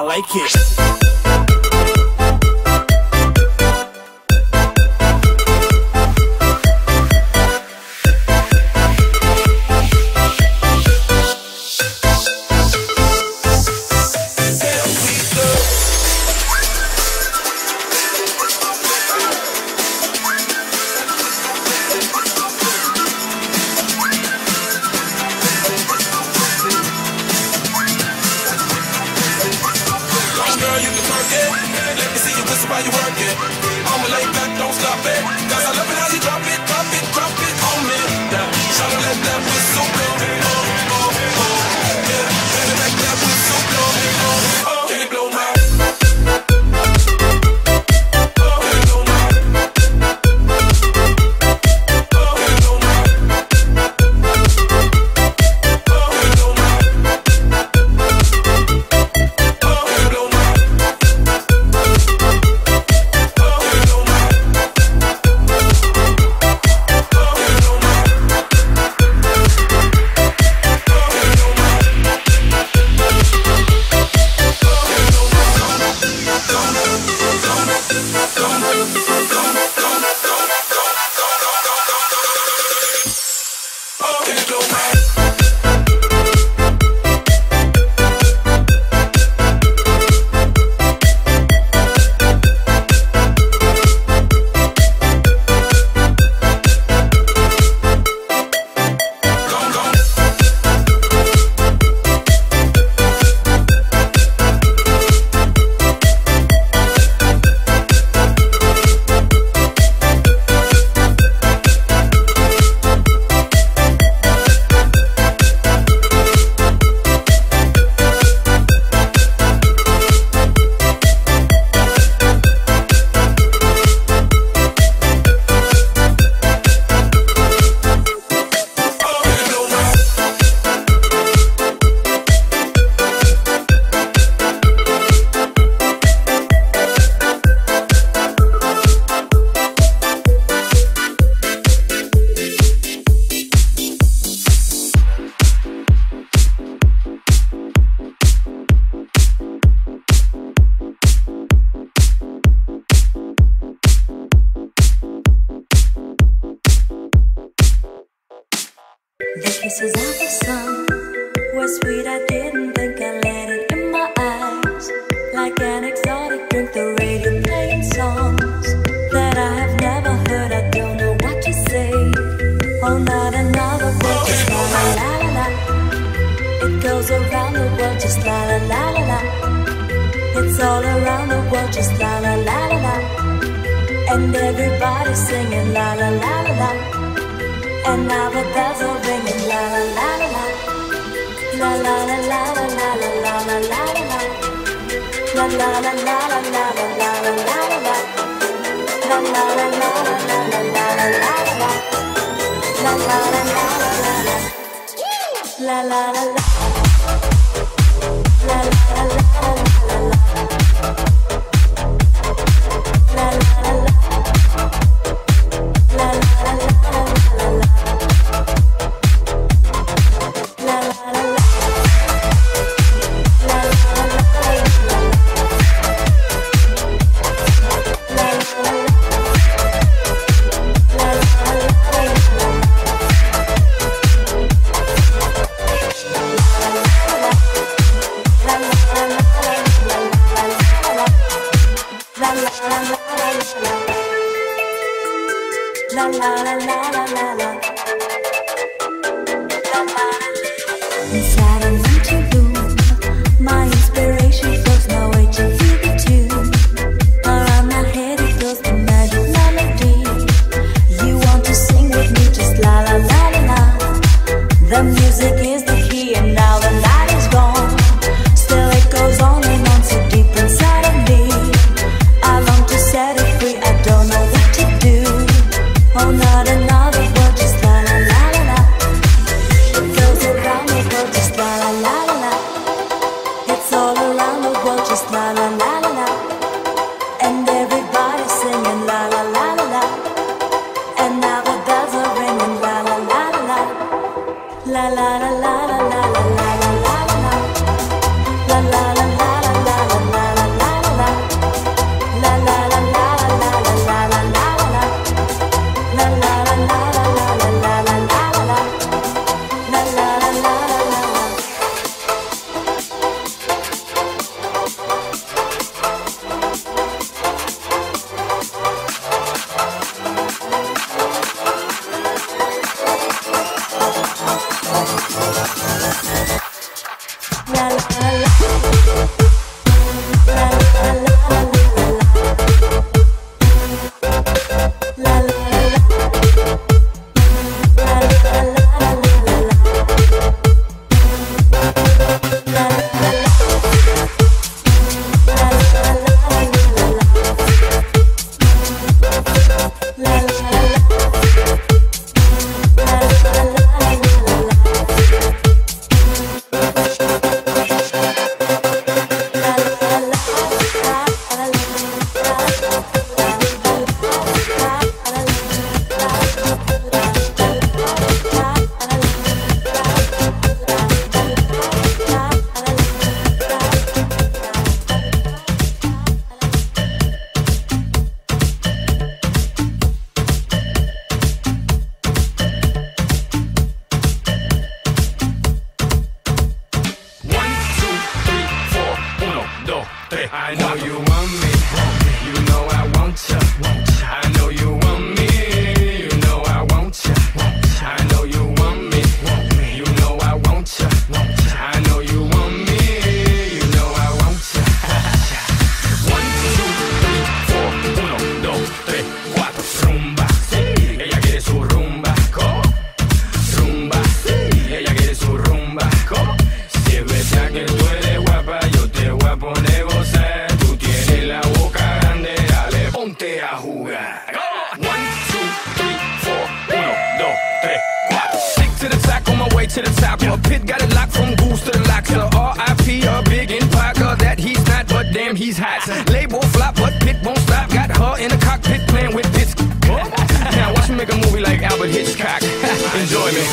like it. The kisses of the sun were sweet, I didn't think I let it in my eyes. Like an exotic drink, the radio playing songs that I have never heard, I don't know what to say. Oh, not another word, just la la la la la. It goes around the world, just la la la la la. It's all around the world, just la la la la la. And everybody's singing la la la la la. And now the bells are ringing, la la la la la. La la la la la la la la la la la. La la la la la la la la la la la. La la la la la la la la la la. La la la la la la. La la la la. La la la la la la. La la la la. La la la la la la. Inside an empty room, my inspiration flows my way to feel the tune. Around my head it goes the magic melody. You want to sing with me, just la la la la la. The music is the key and now the night is gone. Still it goes on and on so deep inside of me. I long to set it free, I don't know what to do. Oh, not another word, just la la la la la. It goes around the world, just la la la la la. It's all around the world, just la la la la la. And everybody's singing la la la la la. And now the bells are ringing la la la la la. La la la la la la la la la la la. La la la la la la la. tres. I know you want me, you know I want ya. I know you want me, you know I want ya. I know you want me, you know I want ya. I know you want me, you know I want ya. 1, 2, 3, 4, 1, 2, 3, 4, rumba. Ella quiere su rumba, rumba. Ella quiere su rumba, si es verdad que tú eres guapa, yo te voy a poner gozar. Tú tienes la boca grande, dale, ponte a jugar. 1, 2, 3, 4, 1, 2, 3, 4. Stick to the track on my way to the top. A pit got it locked from goose to the locks. R.I.P. a big in Parker that he's not, but damn he's hot. Label flop, but pit won't stop. Got her in the cockpit playing with bits. Now watch me make a movie like Albert Hitchcock. Enjoy me.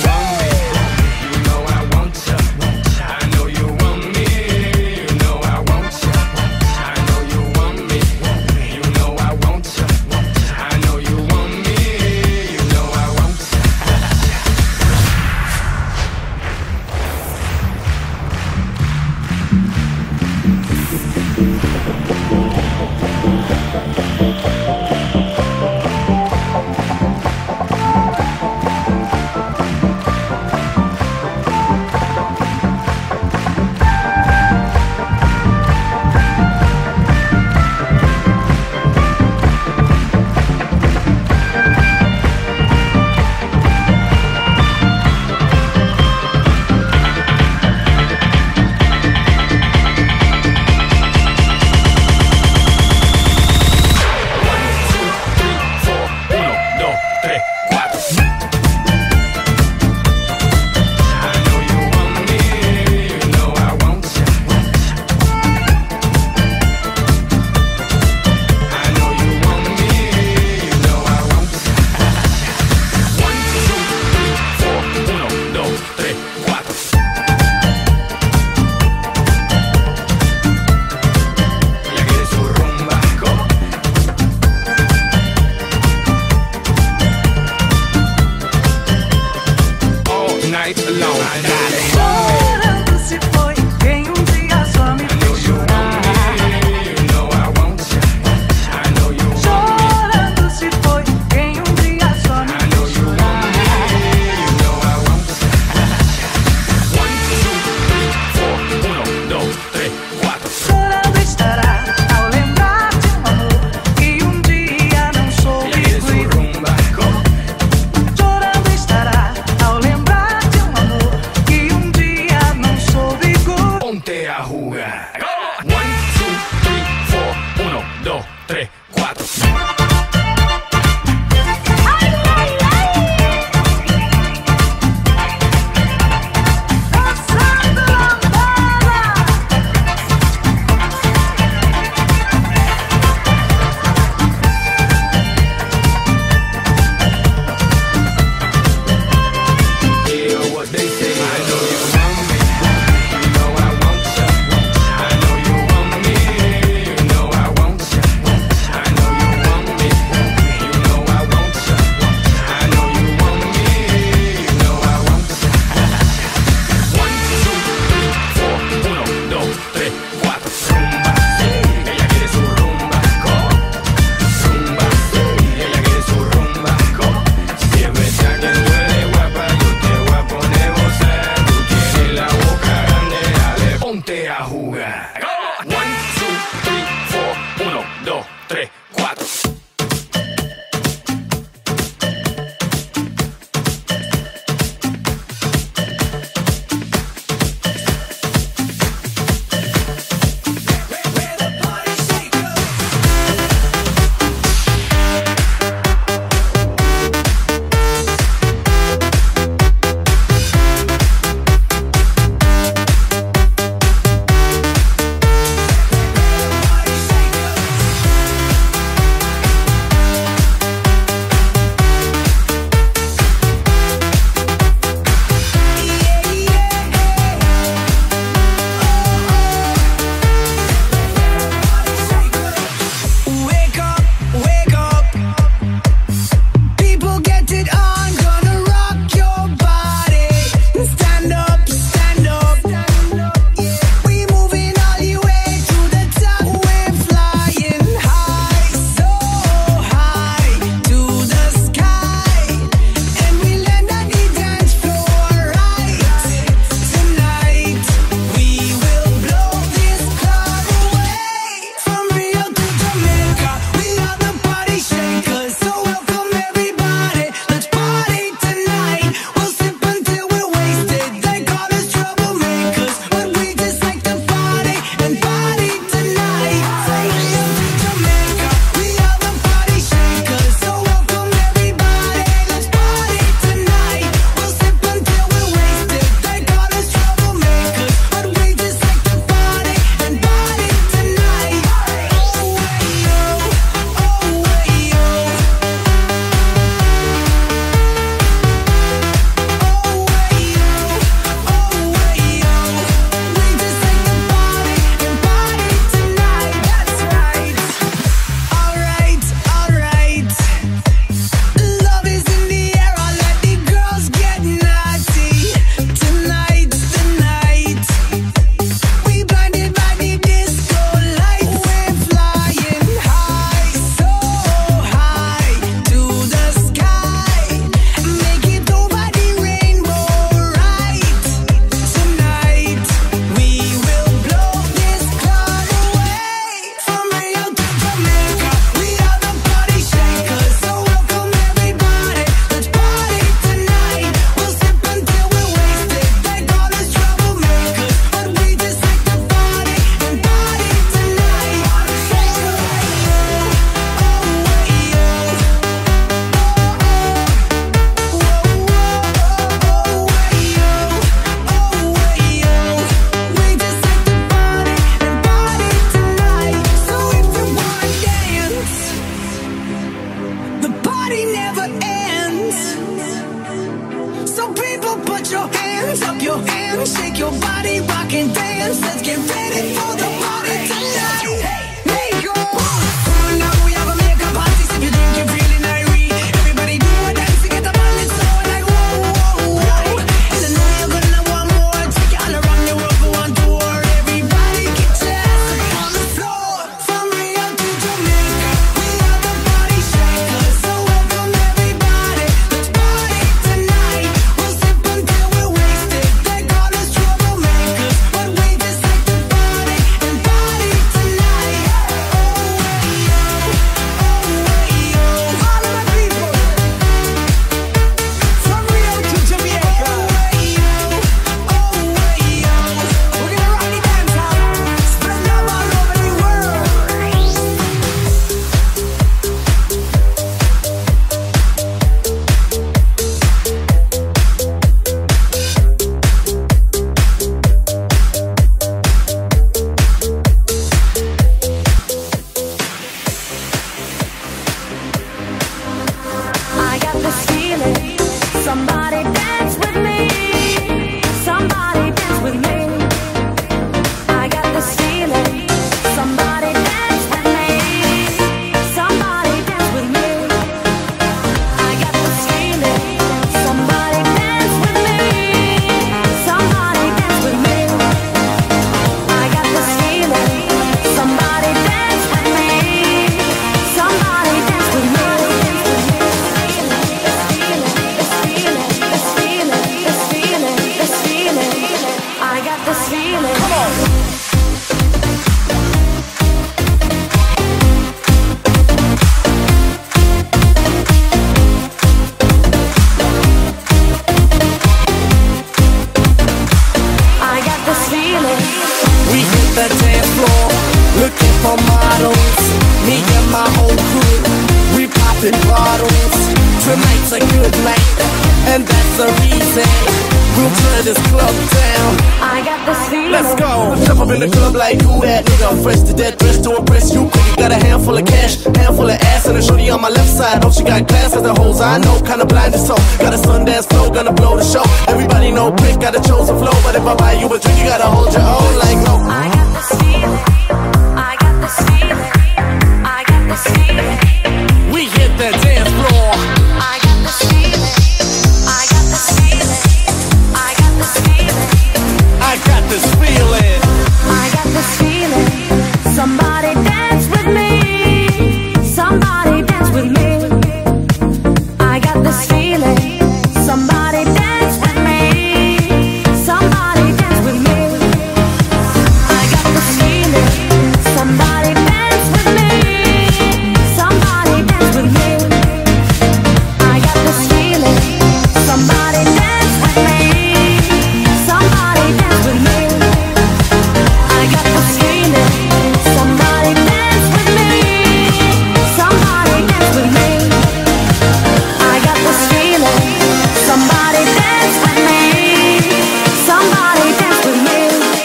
tear this club down. I got this feeling. Let's go. Step up in the club like who that nigga? I'm fresh to death, dressed to impress you. Quick, got a handful of cash, handful of ass, and a shorty on my left side. Hope she got class as the hoes I know, kinda blinded so. Got a Sundance flow, gonna blow the show. Everybody know Quick got a chosen flow, but if I buy you a drink, you gotta hold your own like no. I got this feeling. I got this feeling. I got this feeling. We hit that dance floor. I got this feeling. I got this feeling. I got this feeling. I got this feeling. I got this feeling. Somebody dance with me. Somebody dance with me. I got this feeling. Somebody dance with me. Somebody dance with me. I got this feeling. Somebody dance with me. Somebody dance with me. I got this feeling. Somebody dance with me. Somebody dance with me. I got this feeling. Somebody dance with me. Somebody dance with me. I got this feeling. Somebody dance with me. Somebody dance with me.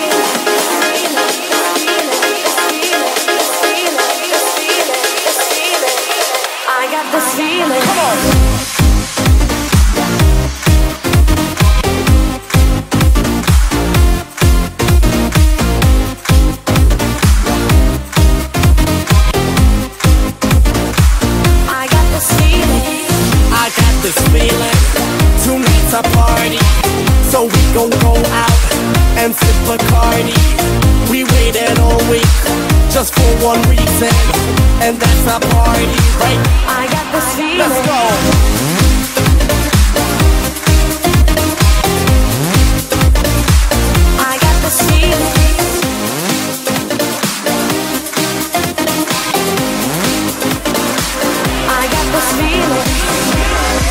I got this feeling. Come on. I got this feeling. I got this feeling. Tonight's a party, so we gon' go out and sip Bacardi. We waited all week just for one reason, and that's a party, right? I got this feeling. Let's go. I got this feeling. I got this feeling.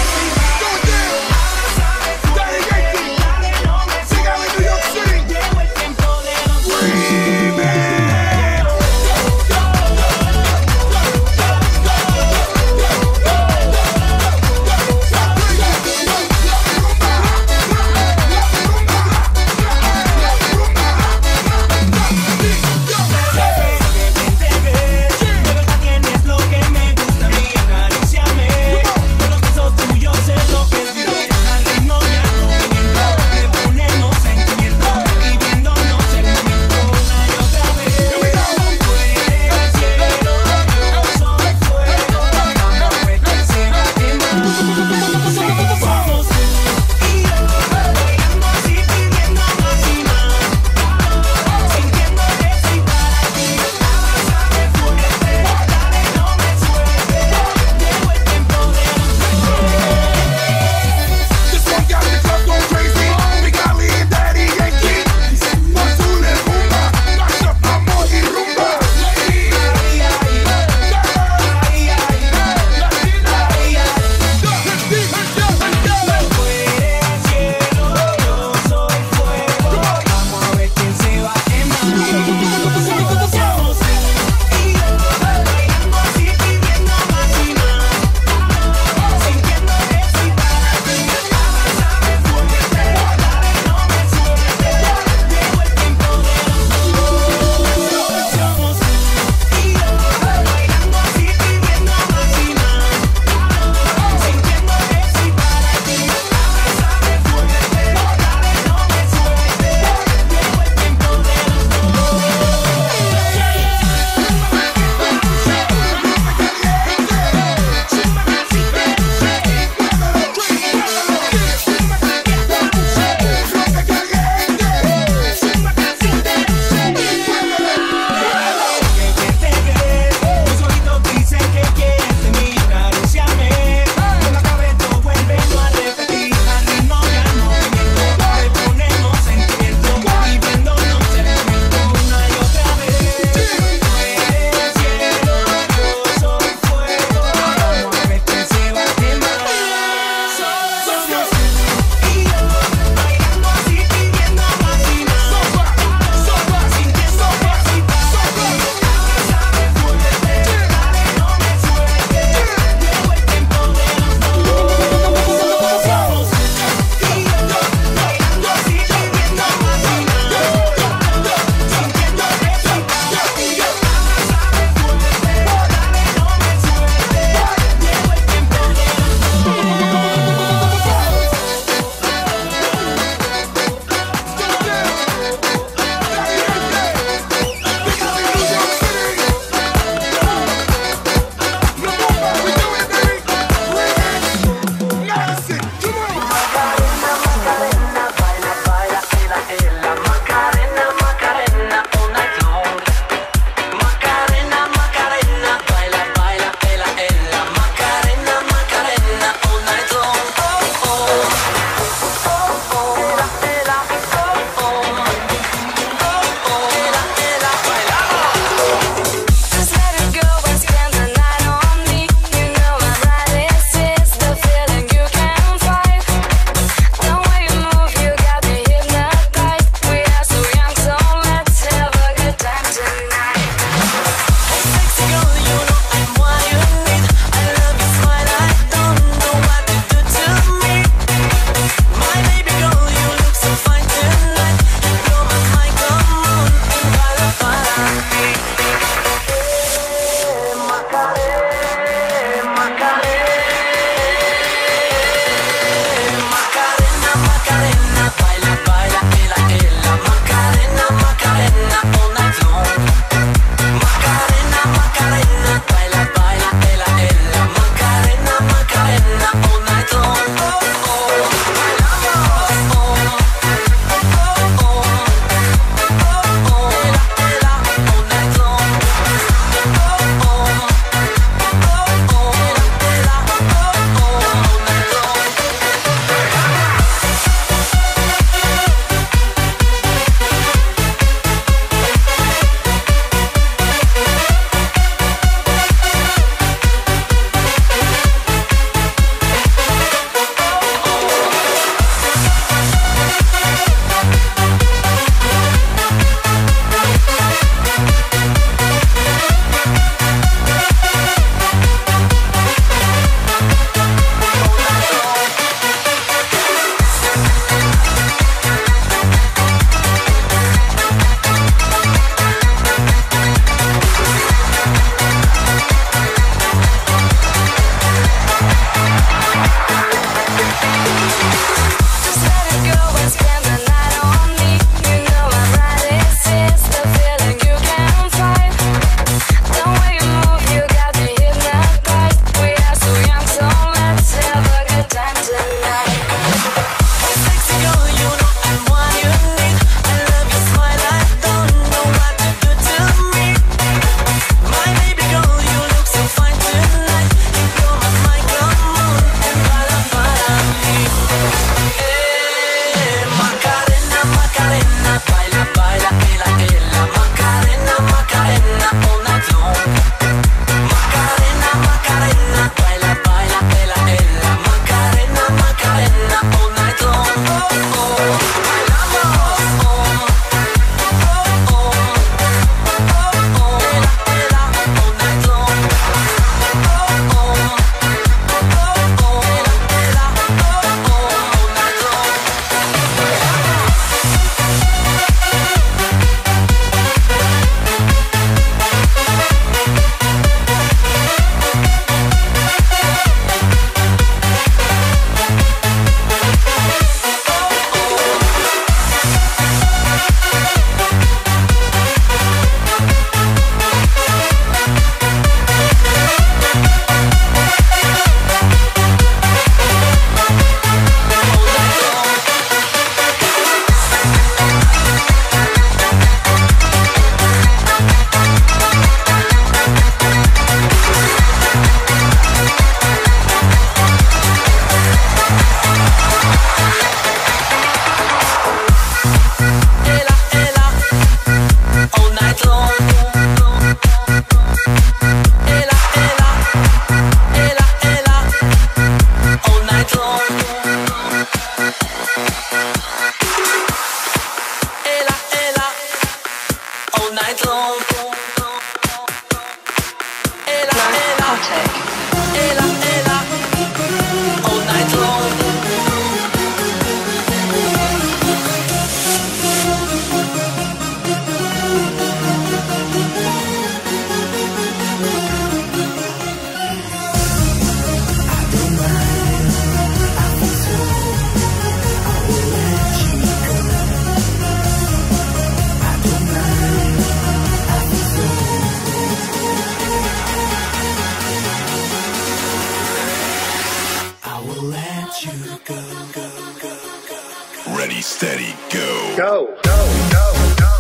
Ready, steady, go. Go, go, go, go.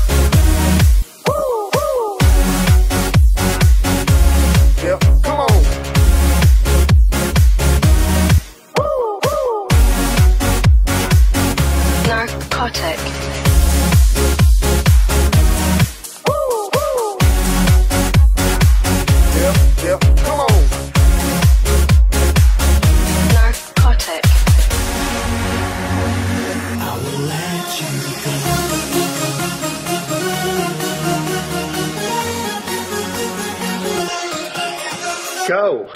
Woo, woo. Yeah, come on. Woo, woo. Narcotic. Woo, woo. Yeah, yeah, come on. Narcotic. I will let you Go.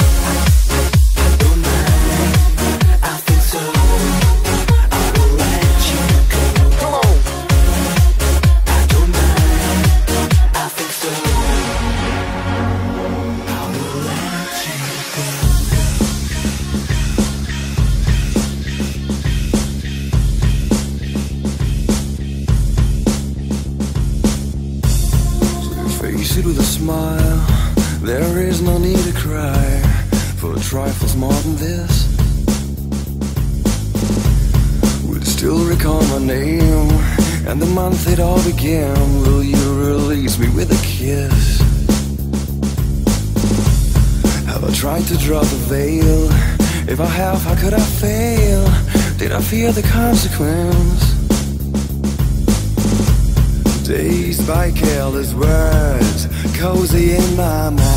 I feel so. I will let you go. Come on. I don't mind. I feel so. smile, there is no need to cry for trifles more than this. Would still recall my name and the month it all began. Will you release me with a kiss? Have I tried to draw the veil? If I have, how could I fail? Did I fear the consequence? Dazed by careless words, cozy in my mind.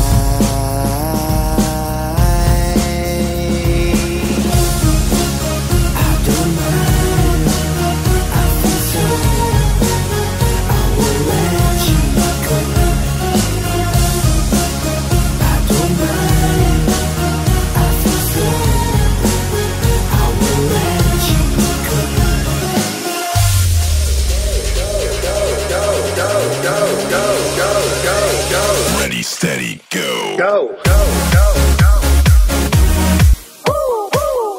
I don't mind, I feel so. I will let you go. I don't mind, I feel so. I will let you go. Ready, steady, go. Go. Woo, woo.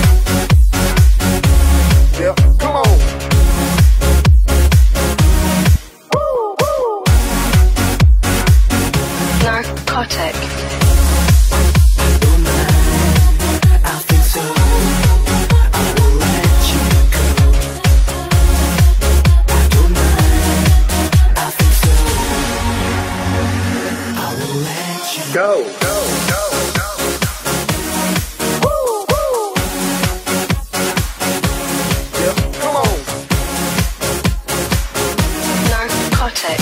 Yeah, come on. Woo, woo. Narcotic. I think so. I will let you go. I don't mind. I think so. I will let you Go. Woo, woo. Yeah, come on. Narcotic.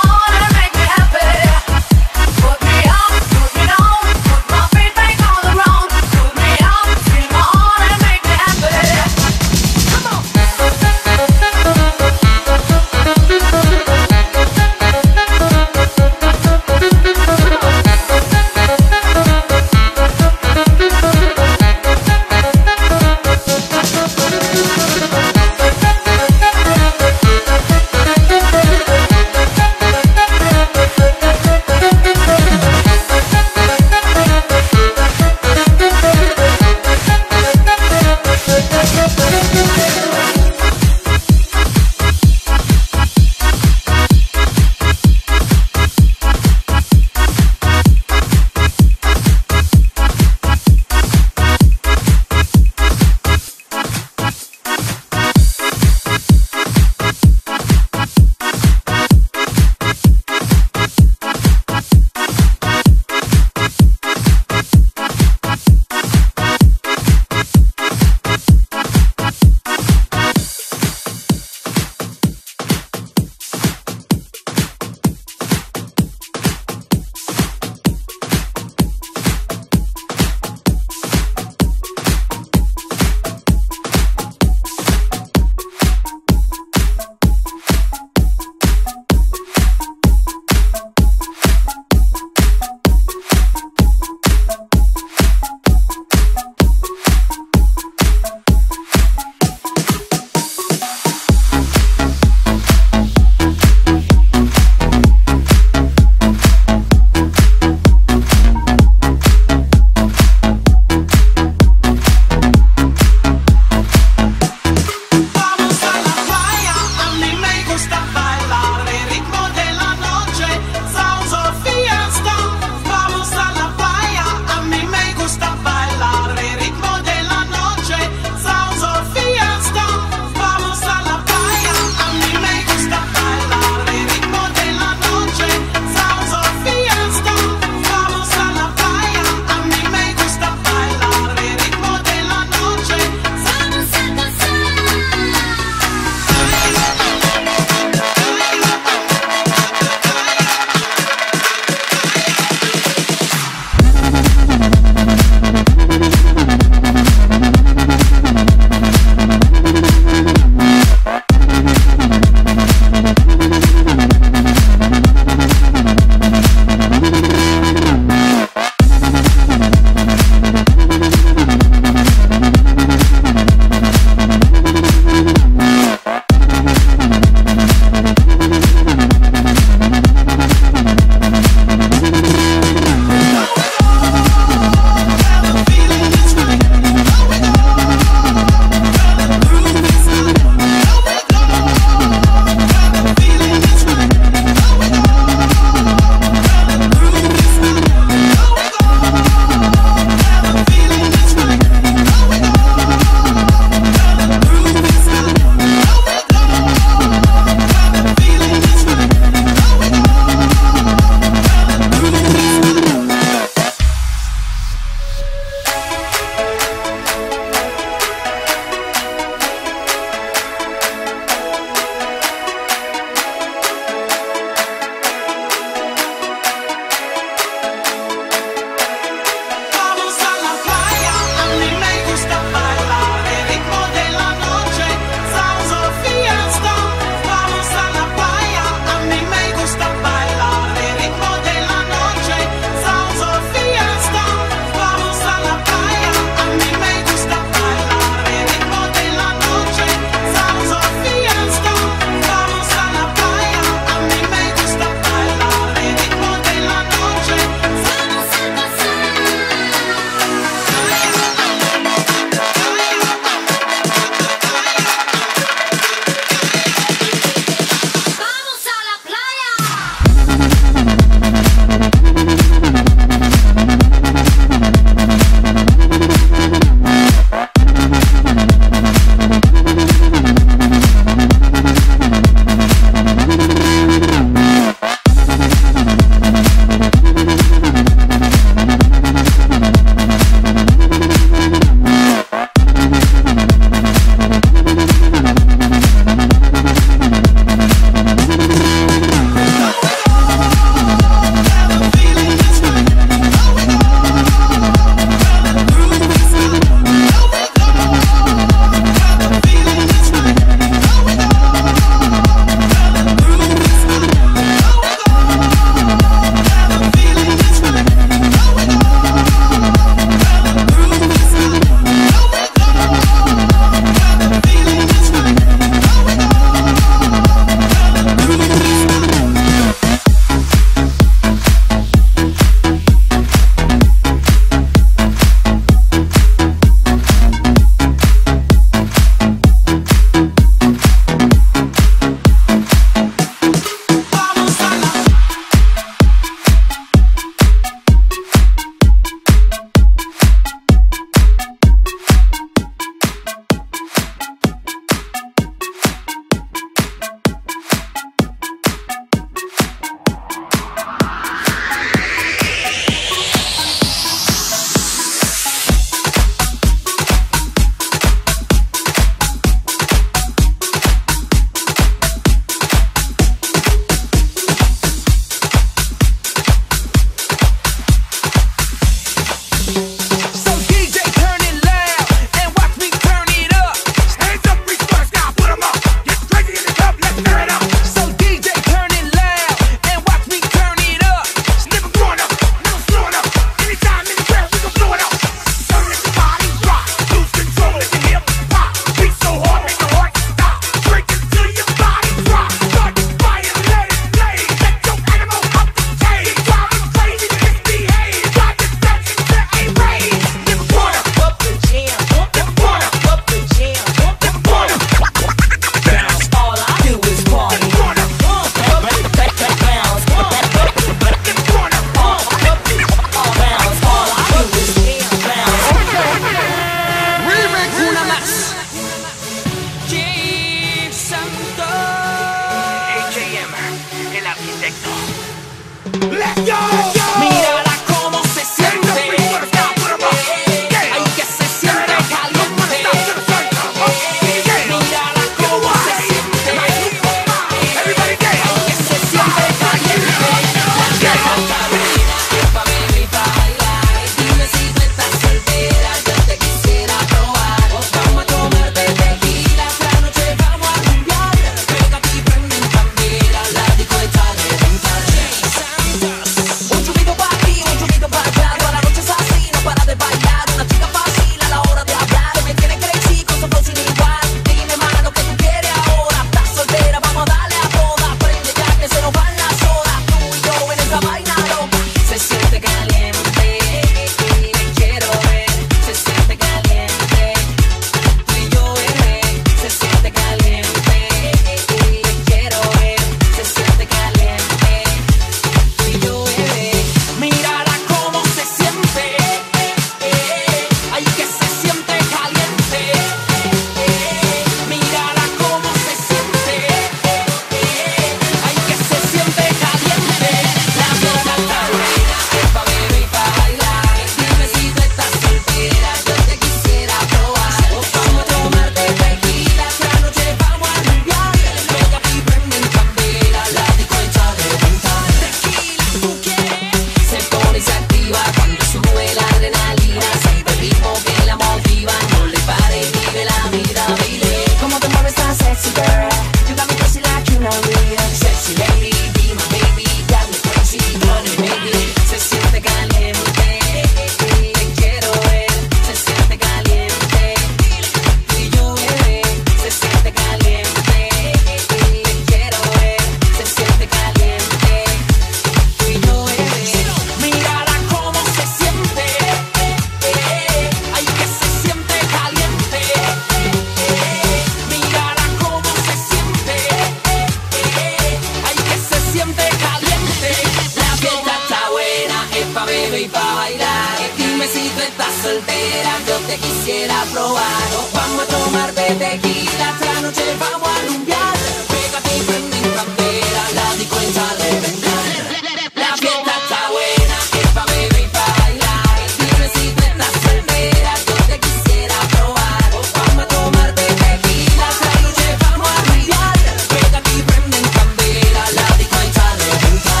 pa' bailar. Dime si tú estás soltera, yo te quisiera probar. Nos vamos a tomar de tequila, esta noche vamos a rumbear. Pégate y prende en candela, la disco está a reventar. La fiesta está buena, es pa' beber y pa' bailar. Dime si tú estás soltera, yo te quisiera probar. Nos vamos a tomar de tequila, esta noche vamos a rumbear. Pégate y prende en candela, la disco está a reventar.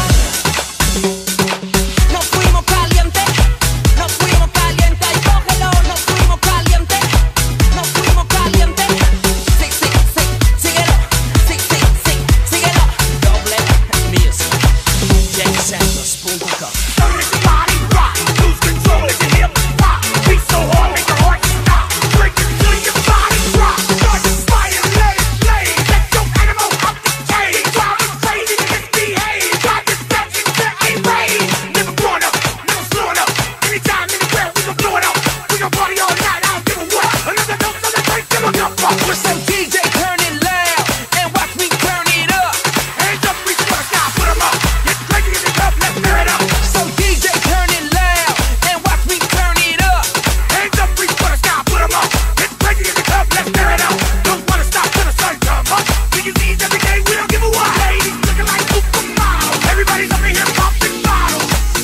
Nos fuimos calientes, ay cógelo, nos fuimos calientes, sí, sí, sí, síguelo, sí, sí, sí, síguelo. Doble music, JackSantos.com. Everybody rock, lose control of your hip hop. Beat so hard, make your heart stop. Break it till your body drop. Start to fire, let it blaze. Let your animal up the cage. Drive it crazy to misbehave. Drive this back into a rage. Never growing up, never slowing up. Anytime, anywhere, we gon' blow it up. We gon' party all night, I don't give a what. Another note, another break, give a cup up. With some DJ, turn it loud and watch me turn it up. Hands up, reach for the sky, put 'em up. Get crazy in the club, let's tear it up. So DJ, turn it loud and watch me turn it up. Hands up, reach for the sky, put 'em up. Get crazy in the club, let's tear it up. Don't wanna stop till the sun come up. We can see every day, we don't give a what. Ladies looking like supermodels. Everybody's up in here popping bottles.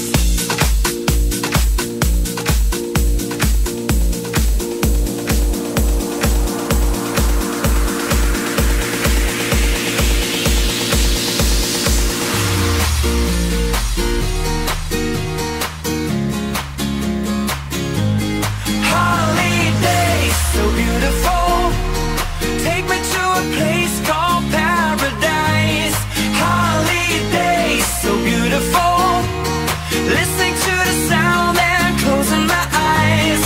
Holiday, so beautiful. Take me to a place called paradise. Holiday, so beautiful. Listening to the sound and closing my eyes.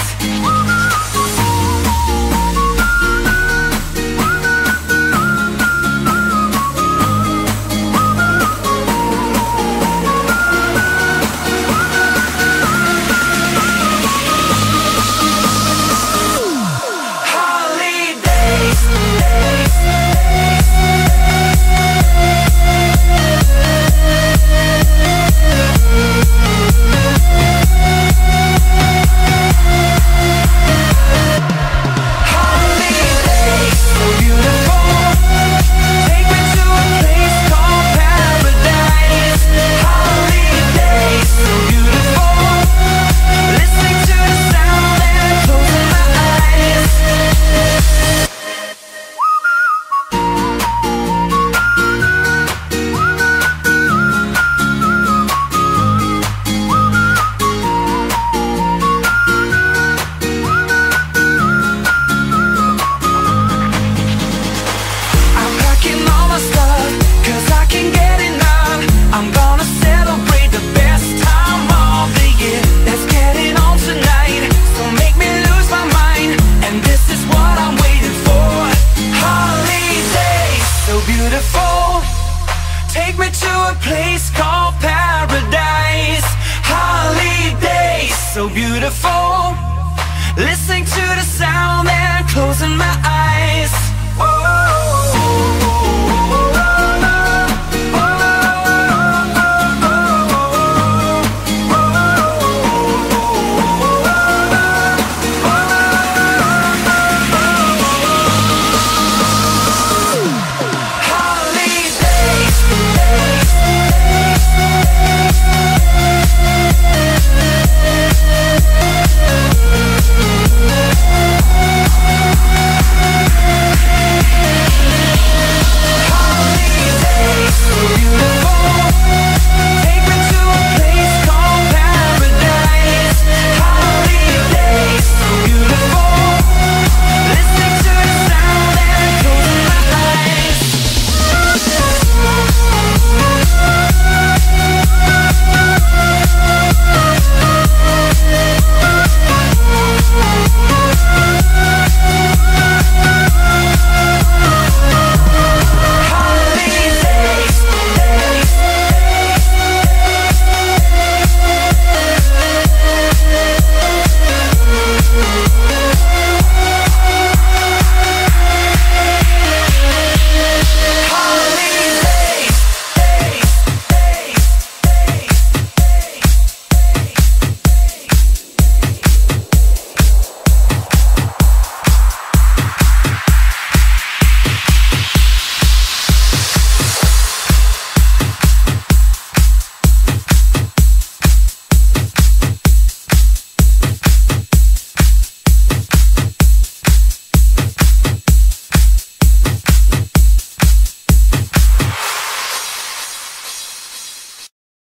I'm packing all my stuff, 'cause I can't get enough. I'm gonna celebrate the best time of the year. Let's get it on tonight, so make me lose my mind. And this is what I'm waiting for. Holiday, so beautiful. Take me to a place called paradise. Holiday, so beautiful. Listening to the sound and closing my eyes.